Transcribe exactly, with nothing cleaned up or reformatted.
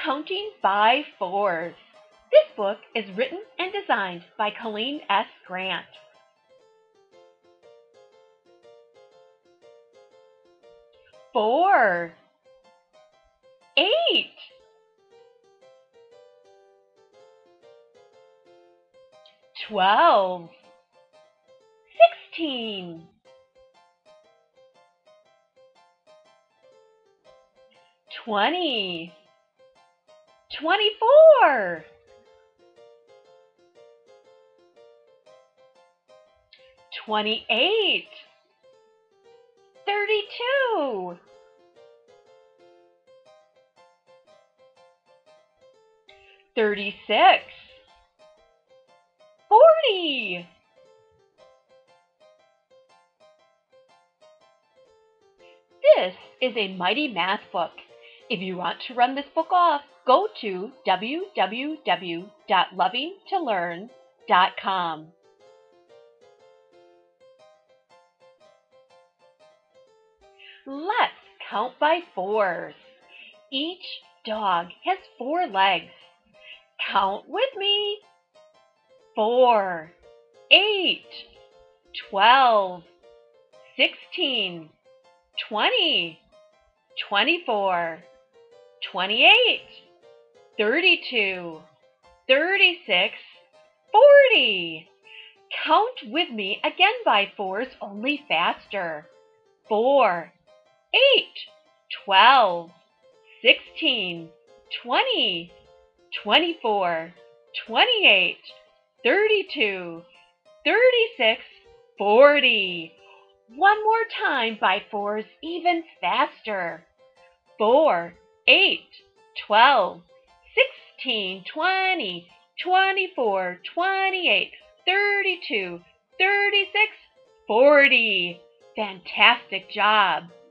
Counting by Fours. This book is written and designed by Colleen S. Grant. Four, eight, twelve, sixteen, twenty, twenty-four, twenty-eight, thirty-two, thirty-six, forty, This is a mighty math book. If you want to run this book off, go to w w w dot loving to learn dot com. Let's count by fours. Each dog has four legs. Count with me. Four, eight, twelve, sixteen, twenty, twenty-four, twenty-eight, thirty-two, thirty-six, forty. Count with me again by fours, only faster. Four, eight, twelve, sixteen, twenty, twenty-four, twenty-eight, thirty-two, thirty-six, forty. One more time by fours, even faster. Four, eight, twelve, sixteen, twenty, twenty-four, twenty-eight, thirty-two, thirty-six, forty. Fantastic job.